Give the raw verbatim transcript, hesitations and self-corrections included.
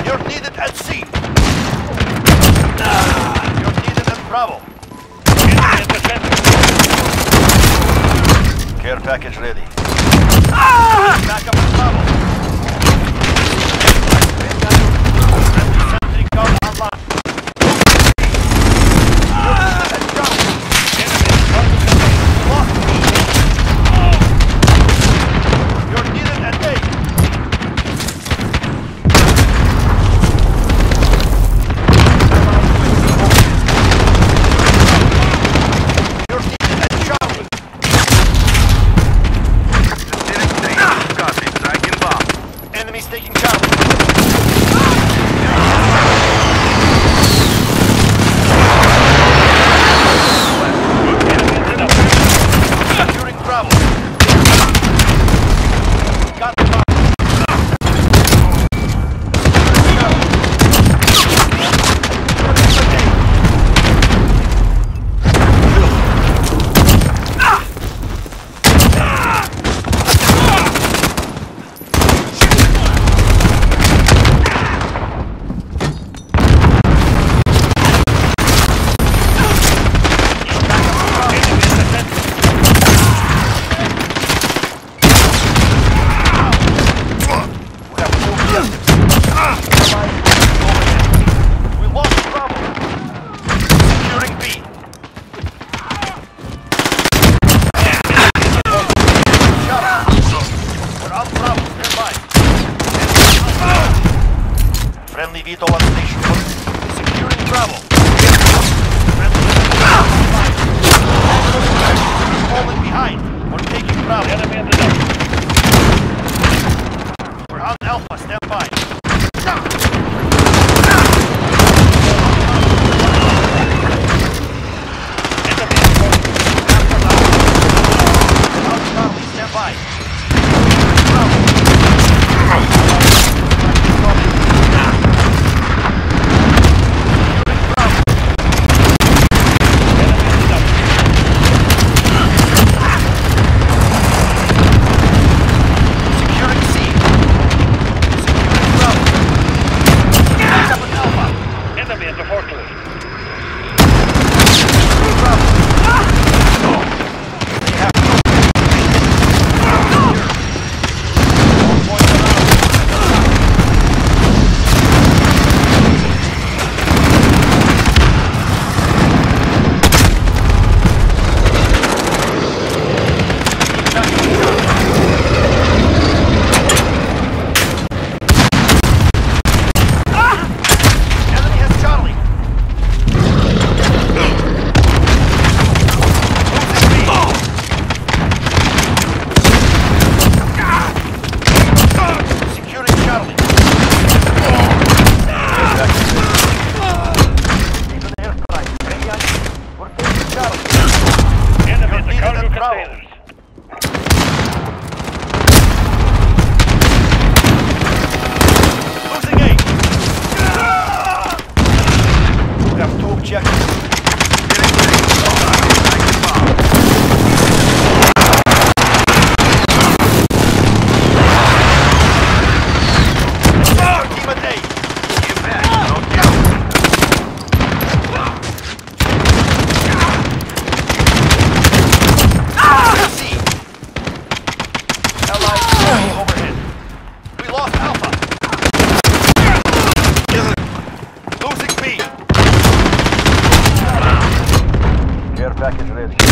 You're needed at C. You're needed at Bravo. Care package ready. Back up at Bravo. Sentry gun online. You're needed at A. Enemies taking Charlie. Securing Bravo. Got the bomb. We lost Bravo. Securing B. We're on Bravo, nearby. Friendly V TOL on station. Securing Bravo. Falling behind. We're taking Bravo. We're on Alpha, stand by. Stand by. Securing C. Securing Bravo. Back up with Alpha. Enemy at the forklift. Bravo. Enemy has Charlie. Securing Charlie. Even airstrike. We're taking Charlie. Enemy at the needed cargo at Bravo. containers. Losing A. We have two objectives. Team at A. Get back. Don't get C. Allied overhead. We lost Alpha. Losing B. Care package ready.